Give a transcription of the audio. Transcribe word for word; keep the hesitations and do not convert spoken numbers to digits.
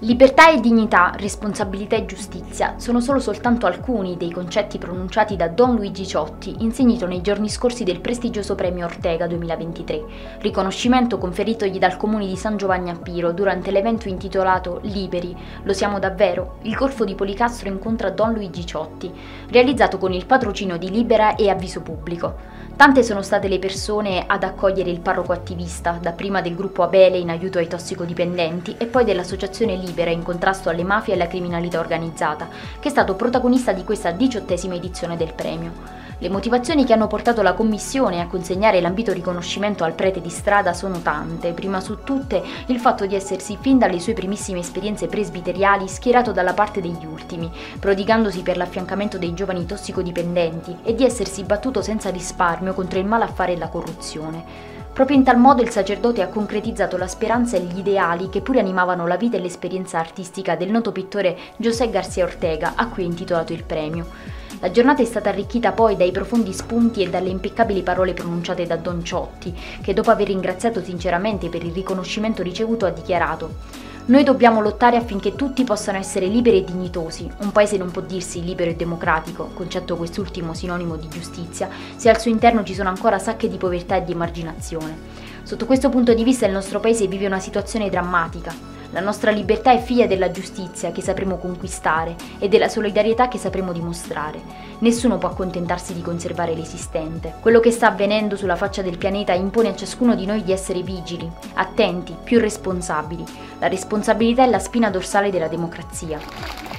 Libertà e dignità, responsabilità e giustizia sono solo soltanto alcuni dei concetti pronunciati da Don Luigi Ciotti, insignito nei giorni scorsi del prestigioso premio Ortega duemilaventitré, riconoscimento conferitogli dal comune di San Giovanni a Piro durante l'evento intitolato Liberi, lo siamo davvero? Il Golfo di Policastro incontra Don Luigi Ciotti, realizzato con il patrocinio di Libera e Avviso Pubblico. Tante sono state le persone ad accogliere il parroco attivista, dapprima del gruppo Abele in aiuto ai tossicodipendenti e poi dell'associazione Libera in contrasto alle mafie e alla criminalità organizzata, che è stato protagonista di questa diciottesima edizione del premio. Le motivazioni che hanno portato la Commissione a consegnare l'ambito riconoscimento al prete di strada sono tante, prima su tutte il fatto di essersi fin dalle sue primissime esperienze presbiteriali schierato dalla parte degli ultimi, prodigandosi per l'affiancamento dei giovani tossicodipendenti e di essersi battuto senza risparmio contro il malaffare e la corruzione. Proprio in tal modo il sacerdote ha concretizzato la speranza e gli ideali che pure animavano la vita e l'esperienza artistica del noto pittore José García Ortega, a cui è intitolato il premio. La giornata è stata arricchita poi dai profondi spunti e dalle impeccabili parole pronunciate da Don Ciotti, che dopo aver ringraziato sinceramente per il riconoscimento ricevuto ha dichiarato: «Noi dobbiamo lottare affinché tutti possano essere liberi e dignitosi. Un paese non può dirsi libero e democratico, concetto quest'ultimo sinonimo di giustizia, se al suo interno ci sono ancora sacche di povertà e di emarginazione. Sotto questo punto di vista il nostro paese vive una situazione drammatica. La nostra libertà è figlia della giustizia che sapremo conquistare e della solidarietà che sapremo dimostrare. Nessuno può accontentarsi di conservare l'esistente. Quello che sta avvenendo sulla faccia del pianeta impone a ciascuno di noi di essere vigili, attenti, più responsabili. La responsabilità è la spina dorsale della democrazia».